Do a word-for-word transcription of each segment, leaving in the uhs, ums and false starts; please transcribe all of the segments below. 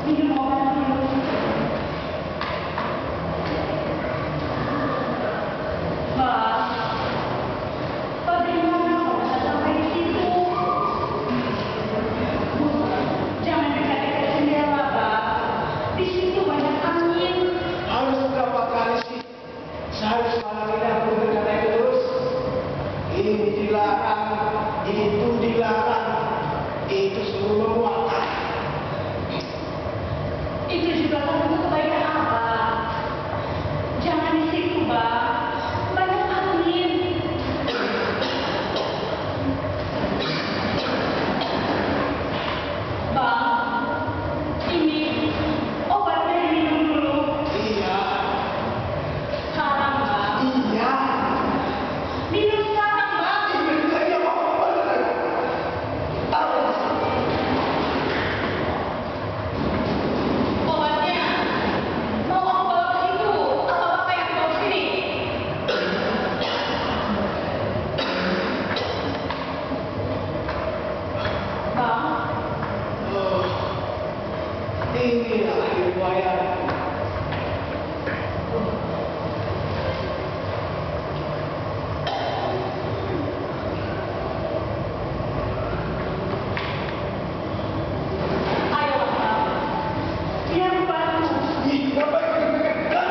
Minum obat dulu. Bang, bagaimana kalau bisa sampai di situ? Jangan dekat-dekat jendela, Bang. Di situ banyak angin. Harus berapa kali sih? Seharus malam ini aku berkata terus. Ini dilarang, itu dilarang, itu suruh memuatkan. Itu juga kan untuk kebaikan Abang. Jangan di situ, Bang. Banyak angin. Bang, ini obatnya diminum dulu. Iya, Sekarang, Bang. iya. Minum sekarang, Bang. Ini saya mau kemana? Tahu. Obatnya mau aku bawa ke situ atau Bapak yang bawa ke sini? Bang, Oh, inilah riwayat. ayo Bang. Biar aku bantu. Ih, Bapak ikut-ikut.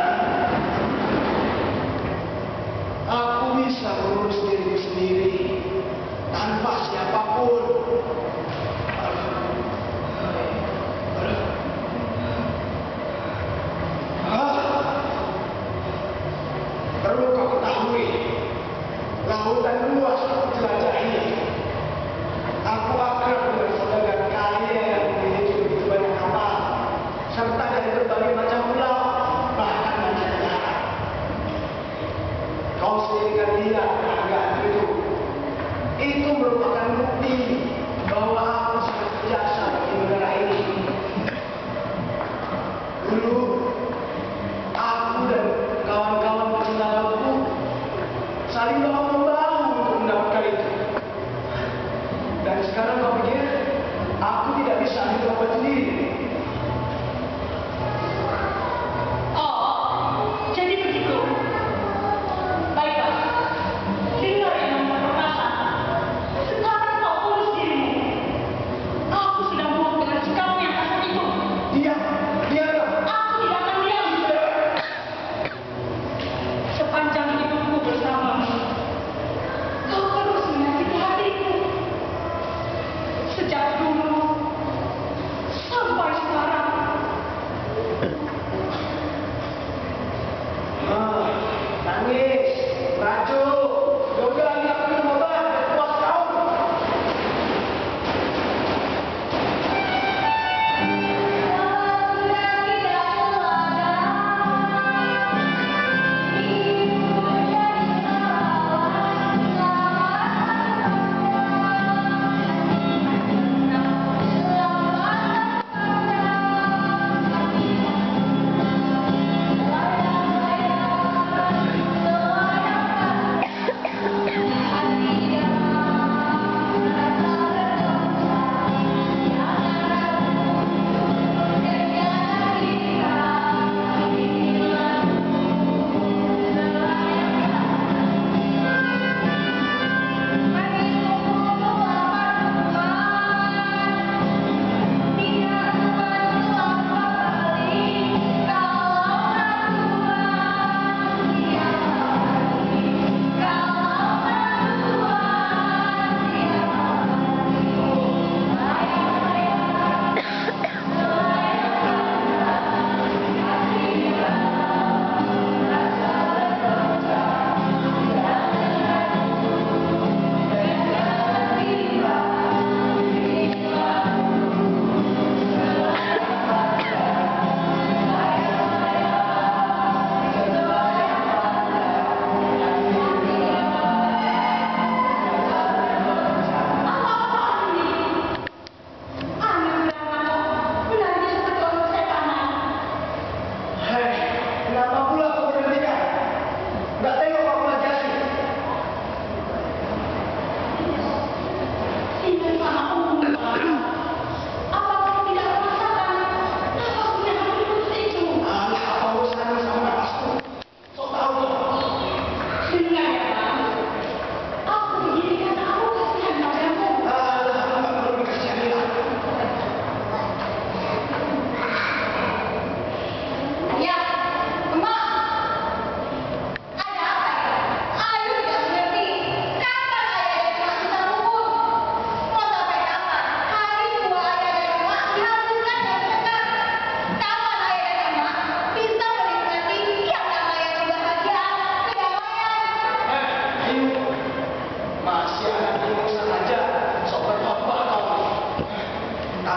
Aku bisa mengurus diriku sendiri tanpa siapapun. Aduh. Aduh.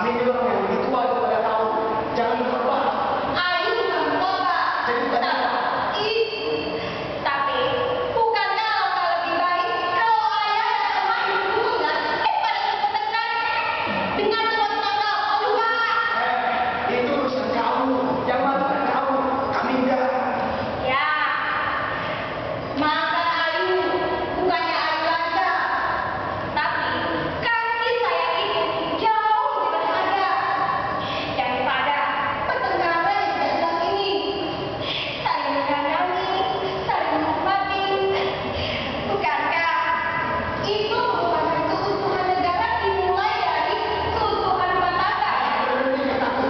Kami ini orang yang lebih tua daripada kau. Jangan lupa, Pak. Ayu bukan tua, Pak. Jadi bukan apa? Ih, tapi bukankah alangkah lebih baik kalau ayah dan emak hubungan daripada bertengkar dengan teman tangga kamu, Pak? Eh, itu urusan kamu. Yang malukan kamu. Kami enggak. Ya, maafkan Ayu, bukannya Ayu aja. Tapi kasih sayang itu jauh lebih berharga daripada pertengkaran yang tidak jelas ini. Saling menyayangi, saling menghormati. Bukankah itu merupakan keutuhan negara dimulai dari keutuhan rumah tangga? Berhenti kataku.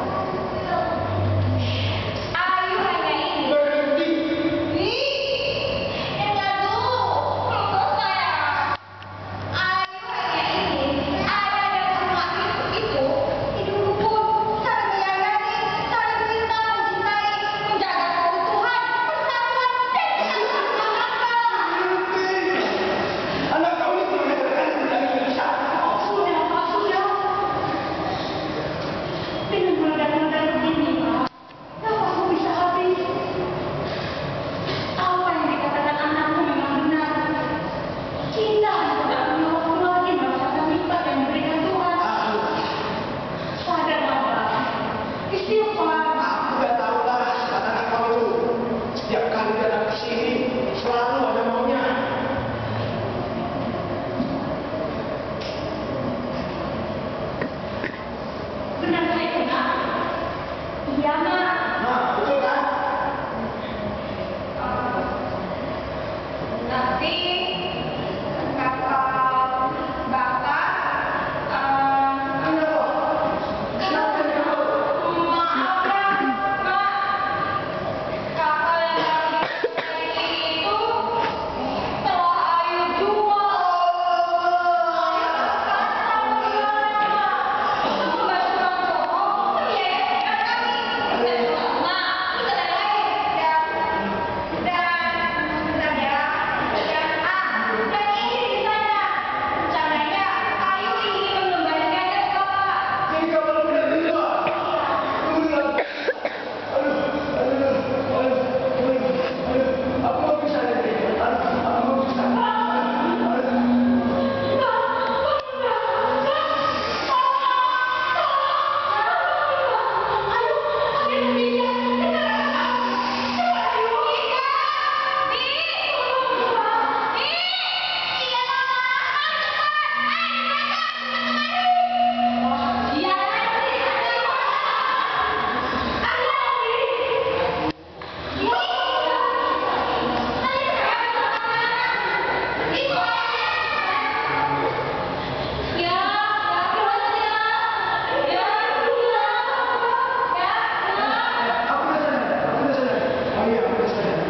Ayu hanya ingin. Berhenti. Ih, dengar dulu, peluk saya. Ayu hanya ingin ayah dan emak itu hidup rukun, saling menyayangi, saling cinta, mencintai, menjaga keutuhan, persatuan, dan kesatuan rumah tangga. Anak kau itu mengajarkan dari Indonesia. Sudah, Pak, sudah. Dengan meledak-ledak begini, Pak, nafasku bisa habis. Apa yang dikatakan anakku memang benar. Cinta tidak punya waktu lagi merasakan nikmat yang diberikan Tuhan. Sadarlah, Pak. Istighfar. Aku udah tahu lah sifat anak kau itu. Setiap kali dia datang ke sini, selalu ada maunya. Benar saya benar. Iya, Mak. Nah, betul kan? Tapi kata Bapak, eh, Kenapa? Kenapa kau? maaf ya, Mak. Kapal yang lagi itu telah Ayu jual. Jadi kau belum benar juga. Tunggu dulu. Aduh, aduh, aduh, aduh, aduh. Aku mau bisa nanti. Aduh, aku mau bisa. Aduh. Aku udah sadar, aku udah sadar. Oh iya, aku udah sadar.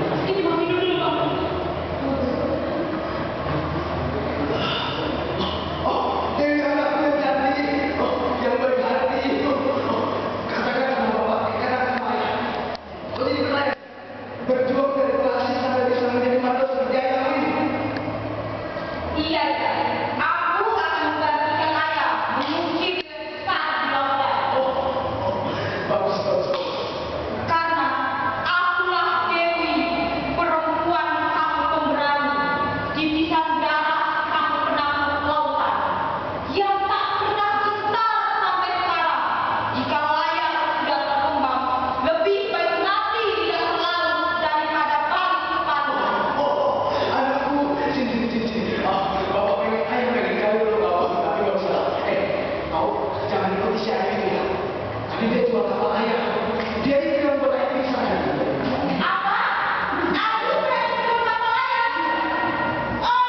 Oh, Dewi anakku yang cantik. Oh, yang baik hati. Oh, katakan sama bapak, katakan sama ayah. Kau jadi berlayar. Berjuang dari klasik sampai bisa menjadi manusia berjaya ini. Iya, iya. Aku akan menggantikan ayah mengukir saat di lautan. Bagus, bagus. Karena akulah Dewi, perempuan sang pemberani, titisan darah sang penakluk lautan, yang tak pernah gentar sampai sekarang. Jika layar sudah berkembang, lebih baik mati di dasar laut daripada balik ke palu. Oh, anakku, sini, sini, sini, sini. Ah, bapak pengen, ayah pengen kau dulu, bapak. Tapi nggak usah. Eh, kau jangan ikuti si ayah ini. Tadi dia jual kapal ayah. Dia itu yang buat ayah pingsan. Apa? Aku berani jual kapal ayah? Oh!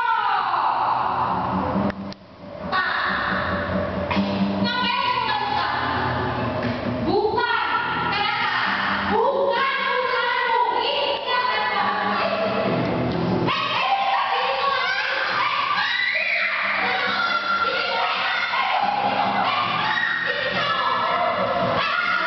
Pak, ngapain kamu lakukan? Bukan, kenapa? Bukan urusanmu. Ini siapa? Eh, eh, eh, ini kamu.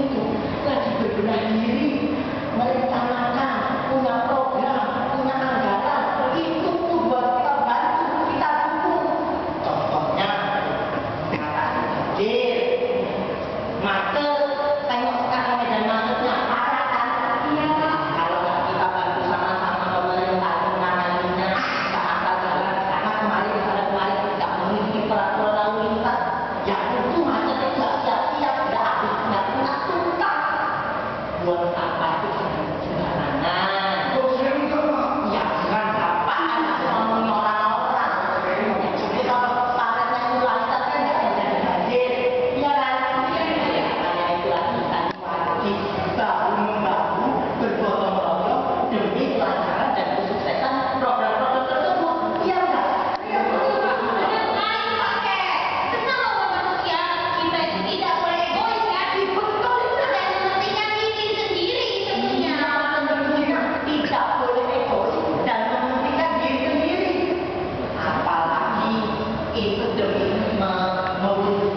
itu lagi berbenah diri, merencanakan, punya program, punya anggaran, itu tuh buat kita bantu, kita dukung. Contohnya, kata Dir, market, tengok sekarang medan marketnya parah kan? Iya. Kalau nggak kita bantu sama-sama pemerintah menanganinya, kita asal jalan, karena kemarin misalnya kemarin tidak memiliki peraturan lalu lintas, ya itu macetnya nggak siap-siap, nggak habis, nggak punya tukang. Buat apa itu sembarangan? Oh, saya minta maaf. Ya bukan bapak, anak ngomongin orang-orang. Jadi kalau paretnya itu lancar kan nggak terjadi banjir, iya kan? Ya makanya itu lagi tadi wajib bahu membahu bergotong royong demi kelancaran dan kesuksesan program-program tersebut. Iya enggak? Iya betul Pak. Benar sekali Pak Kek. Tenang loh manusia, kita itu tidak boleh egois ya. Betul dan mementingkan diri sendiri tentunya. Tentunya tidak boleh egois dan mementingkan diri sendiri. Apalagi itu demi me- mewujudkan